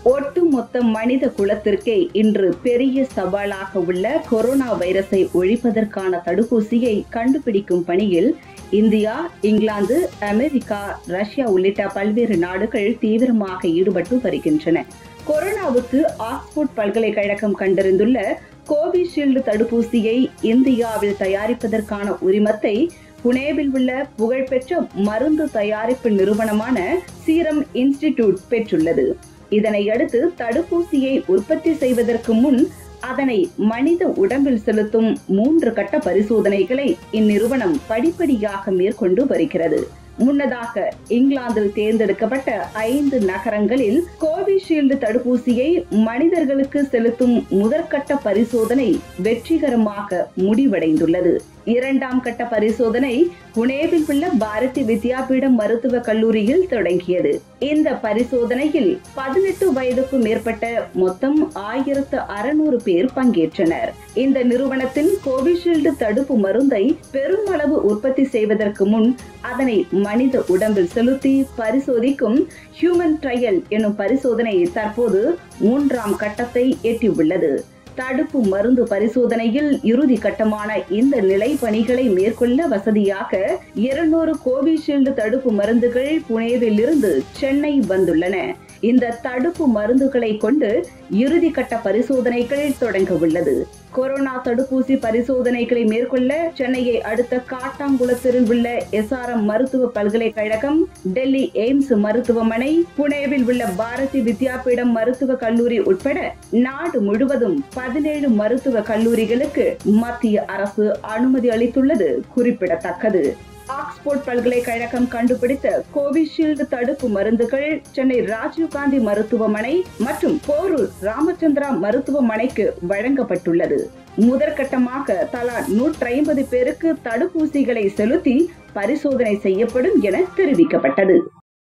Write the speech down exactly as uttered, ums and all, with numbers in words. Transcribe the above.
ஒட்டுமொத்த மனித குலத்திற்கே இன்று பெரிய சவாலாக உள்ள கொரோனா வைரஸை ஒழிப்பதற்கான தடுப்பூசியை கண்டுபிடிக்கும் பணியில் இந்தியா, இங்கிலாந்து, அமெரிக்கா, ரஷ்யா உள்ளிட்ட பல்வேறு நாடுகள் தீவிரமாக ஈடுபட்டு வருகின்றன. கொரோனாவுக்கு ஆக்ஸ்போர்ட் பல்கலைக்கழகம் கண்டறிந்துள்ள கோவிஷீல்டு தடுப்பூசியை இந்தியாவில் தயாரிப்பதற்கான உரிமத்தை புனேவில் உள்ள புகழ்பெற்ற மருந்து தயாரிப்பு நிறுவனமான சீரம் இன்ஸ்டிடியூட் பெற்றுள்ளது. இதனையடுத்து தடுப்பூசியை உற்பத்தி செய்வதற்கு முன் அதனை மனித உடம்பில் செலுத்தும் மூன்று கட்ட பரிசோதனைகளை இந்நிறுவனம் படிப்படியாக மேற்கொண்டு வருகிறது. முன்னதாக இங்கிலாந்தில் தேர்ந்தெடுக்கப்பட்ட ஐந்து நகரங்களில் கோவிஷீல்டு தடுப்பூசியை மனிதர்களுக்கு செலுத்தும் முதற்கட்ட பரிசோதனை வெற்றிகரமாக முடிவடைந்துள்ளது. இரண்டாம் கட்ட பரிசோதனை புனேவில் உள்ள பாரதி வித்யாபீடம் மருத்துவ கல்லூரியில் தொடங்கியது. இந்த பரிசோதனையில் பதினெட்டு வயதுக்கும் மேற்பட்ட மொத்தம் ஆயிரத்து அறுநூறு பேர் பங்கேற்றனர். இந்த நிறுவனத்தின் கோவிஷீல்டு தடுப்பு மருந்தை பெருமளவு உற்பத்தி செய்வதற்கு முன் அதனை மனித உடம்பில் செலுத்தி பரிசோதிக்கும் ஹியூமன் ட்ரையல் எனும் பரிசோதனை தற்போது மூன்றாம் கட்டத்தை எட்டியுள்ளது. தடுப்பு மருந்து பரிசோதனையில் இறுதி கட்டமான இந்த நிலை பணிகளை மேற்கொள்ள வசதியாக இருநூறு கோவிஷீல்டு தடுப்பு மருந்துகள் புனேவில் இருந்து சென்னை வந்துள்ளன. இந்த தடுப்பு மருந்துகளை கொண்டு இறுதி கட்ட பரிசோதனைகள் தொடங்க உள்ளது. கொரோனா தடுப்பூசி பரிசோதனைகளை மேற்கொள்ள சென்னையை அடுத்த காட்டாங்குளத்தில் உள்ள எஸ் ஆர் எம் மருத்துவ பல்கலைக்கழகம், டெல்லி எய்ம்ஸ் மருத்துவமனை, புனேவில் உள்ள பாரதி வித்யாபீடம் மருத்துவ கல்லூரி உட்பட நாடு முழுவதும் பதினேழு மருத்துவ கல்லூரிகளுக்கு மத்திய அரசு அனுமதி அளித்துள்ளது குறிப்பிடத்தக்கது. ஆக்ஸ்போர்ட் பல்கலைக்கழகம் கண்டுபிடித்த கோவிஷீல்டு தடுப்பு மருந்துகள் சென்னை ராஜீவ்காந்தி மருத்துவமனை மற்றும் போரூர் ராமச்சந்திரா மருத்துவமனைக்கு வழங்கப்பட்டுள்ளது. முதற்கட்டமாக தலா நூற்றி ஐம்பது பேருக்கு தடுப்பூசிகளை செலுத்தி பரிசோதனை செய்யப்படும் என தெரிவிக்கப்பட்டது.